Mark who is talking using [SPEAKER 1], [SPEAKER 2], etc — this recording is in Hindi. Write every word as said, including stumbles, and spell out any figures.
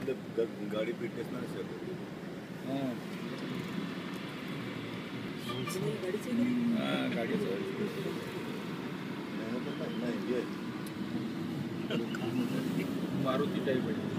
[SPEAKER 1] गाड़ी फिटनेस ना से
[SPEAKER 2] हां
[SPEAKER 3] गाड़ी से
[SPEAKER 2] हां गाड़ी से
[SPEAKER 1] नहीं तो नहीं ये
[SPEAKER 2] मारुति टाइप है